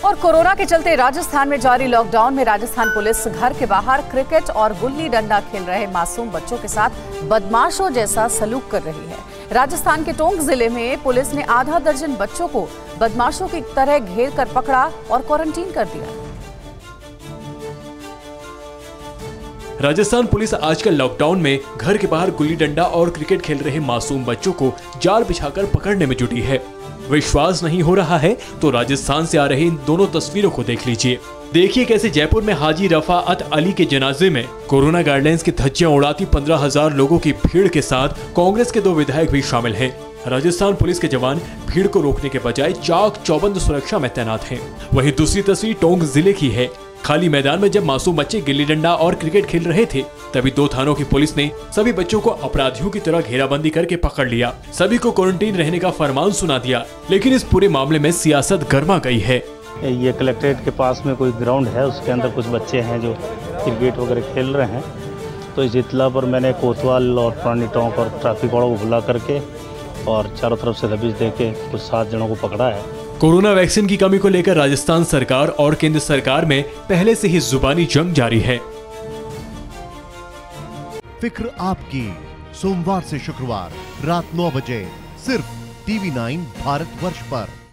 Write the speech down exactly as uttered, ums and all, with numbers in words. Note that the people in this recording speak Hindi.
और कोरोना के चलते राजस्थान में जारी लॉकडाउन में राजस्थान पुलिस घर के बाहर क्रिकेट और गुल्ली डंडा खेल रहे मासूम बच्चों के साथ बदमाशों जैसा सलूक कर रही है। राजस्थान के टोंक जिले में पुलिस ने आधा दर्जन बच्चों को बदमाशों की तरह घेर कर पकड़ा और क्वारंटीन कर दिया। राजस्थान पुलिस आजकल लॉकडाउन में घर के बाहर गुल्ली डंडा और क्रिकेट खेल रहे मासूम बच्चों को जाल बिछाकर पकड़ने में जुटी है। विश्वास नहीं हो रहा है तो राजस्थान से आ रही इन दोनों तस्वीरों को देख लीजिए। देखिए कैसे जयपुर में हाजी रफाअत अली के जनाजे में कोरोना गाइडलाइंस की धज्जियां उड़ाती पंद्रह हजार लोगों की भीड़ के साथ कांग्रेस के दो विधायक भी शामिल हैं। राजस्थान पुलिस के जवान भीड़ को रोकने के बजाय चाक चौबंद सुरक्षा में तैनात हैं। वहीं दूसरी तस्वीर टोंक जिले की है। खाली मैदान में जब मासूम बच्चे गिल्ली डंडा और क्रिकेट खेल रहे थे तभी दो थानों की पुलिस ने सभी बच्चों को अपराधियों की तरह घेराबंदी करके पकड़ लिया। सभी को क्वारंटीन रहने का फरमान सुना दिया। लेकिन इस पूरे मामले में सियासत गर्मा गई है। ये कलेक्ट्रेट के पास में कोई ग्राउंड है, उसके अंदर कुछ बच्चे हैं जो क्रिकेट वगैरह खेल रहे हैं। तो इस इतला पर मैंने कोतवाल और पुरानी टोंक और ट्रैफिक वालों को बुला करके और चारों तरफ से दबिश दे के कुछ सात जनों को पकड़ा है। कोरोना वैक्सीन की कमी को लेकर राजस्थान सरकार और केंद्र सरकार में पहले से ही जुबानी जंग जारी है। फिक्र आपकी, सोमवार से शुक्रवार रात नौ बजे सिर्फ टीवी नाइन भारतवर्ष पर।